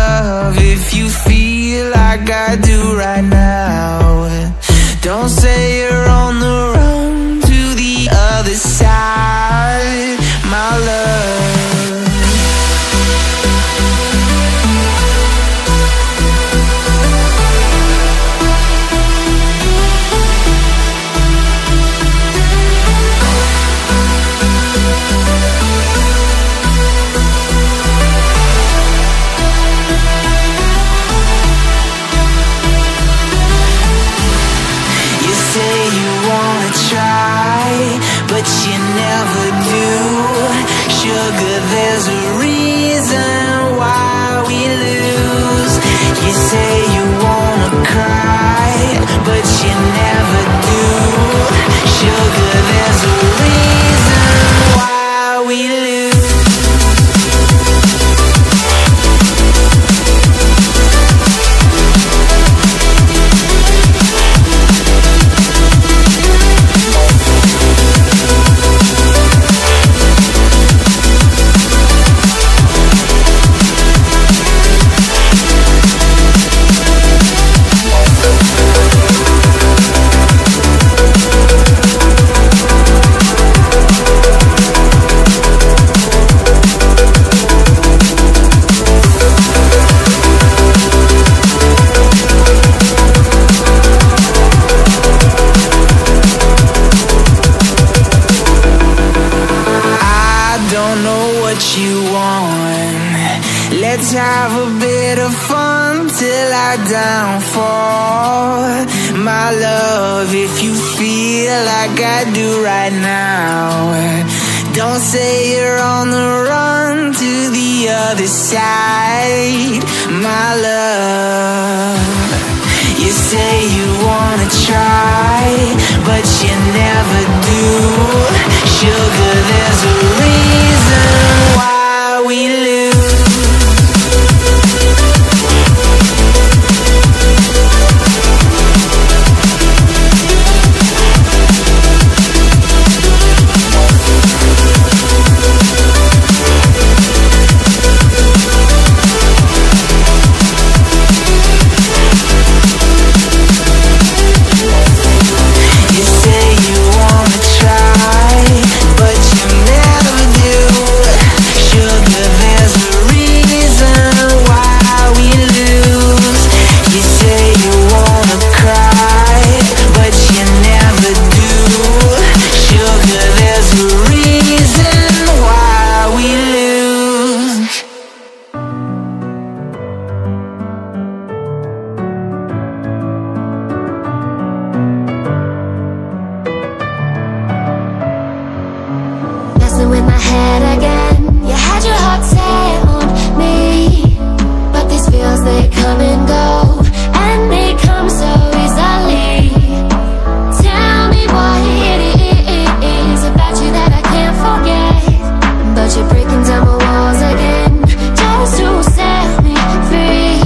love if you feel like I do right now. Don't say you're on the run to the other side, my love. But you never do. Sugar, there's a reason why we lose. You say you wanna cry, but you never do. Sugar, there's a reason why we lose. Let's have a bit of fun till I downfall, my love, if you feel like I do right now. Don't say you're on the run to the other side, my love. You say you wanna try, but you never do. Sugar, there's a reason why we lose. With my head again, you had your heart set on me, but these feels, they come and go, and they come so easily. Tell me what it is about you that I can't forget, but you're breaking down my walls again, just to set me free.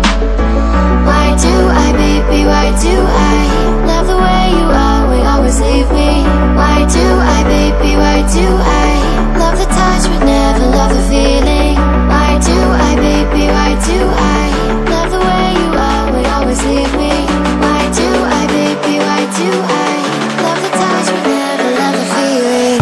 Why do I, baby, why do I love the way you are, we always leave me? Why do I, baby, why do I love the touch but never love the feeling? Why do I, baby, why do I love the way you are, we always leave me? Why do I, baby, why do I love the touch but never love the feeling?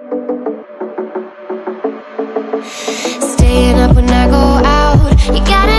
Staying up when I go out, you gotta